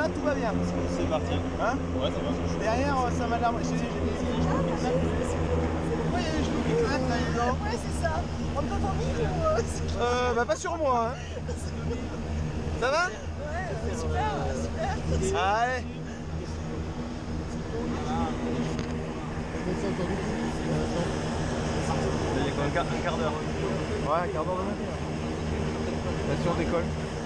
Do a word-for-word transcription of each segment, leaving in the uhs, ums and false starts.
tout va bien. C'est parti. Hein? Ouais, ça va. Derrière, ça m'a l'air. J'ai les genoux qui claquent. Pourquoi il y a les genoux qui claquent là, dedans? Ouais, c'est ça. On peut t'en ou Euh, bah pas sur moi. Hein. Ça va? Ouais, super, super. Allez. Il y a quoi, un quart, un quart d'heure. Ouais, un quart d'heure de matin. Station d'école.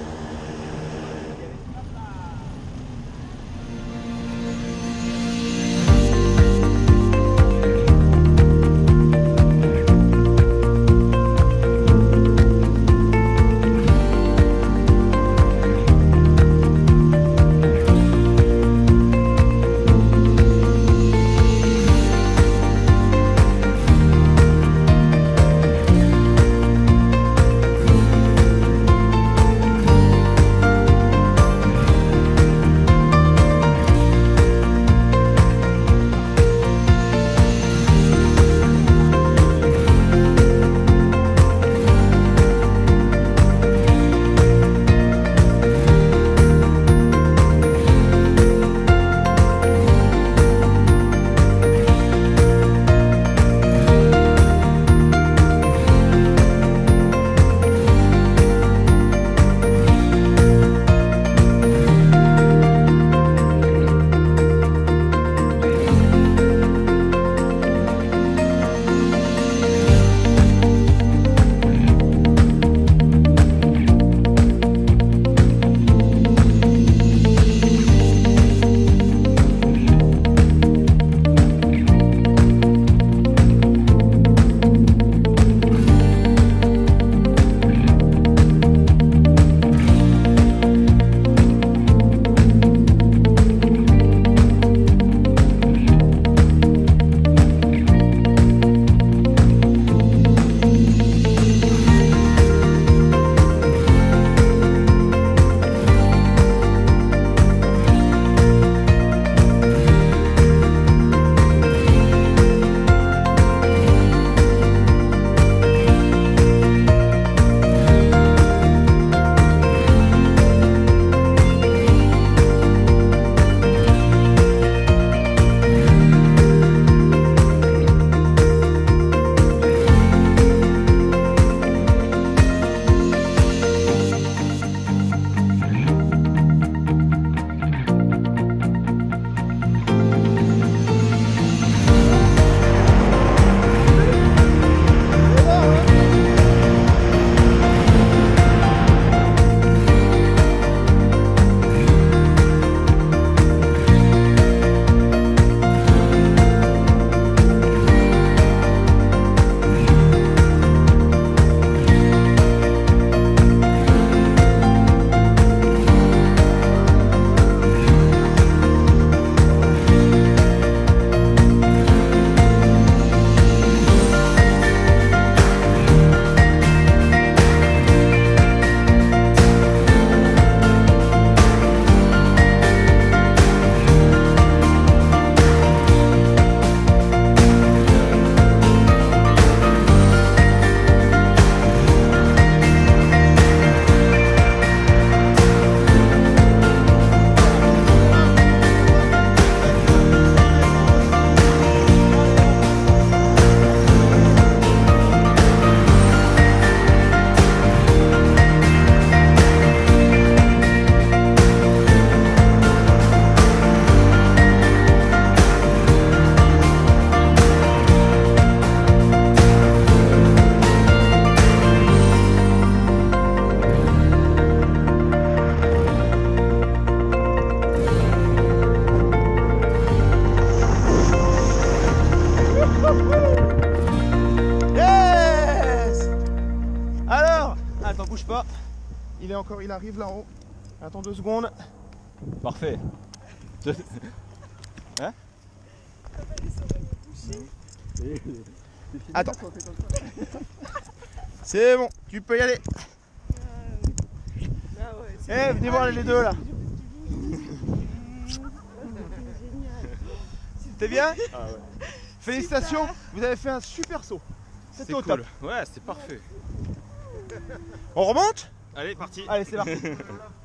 bouge pas. Il est encore, il arrive là-haut. Attends deux secondes. Parfait. Hein? Attends. C'est bon, tu peux y aller. Eh, hey, venez voir les deux là. C'était bien? Ah ouais. Félicitations, super. Vous avez fait un super saut. C'était au cool. top. Ouais, c'était parfait. On remonte? Allez, parti. Allez, c'est parti.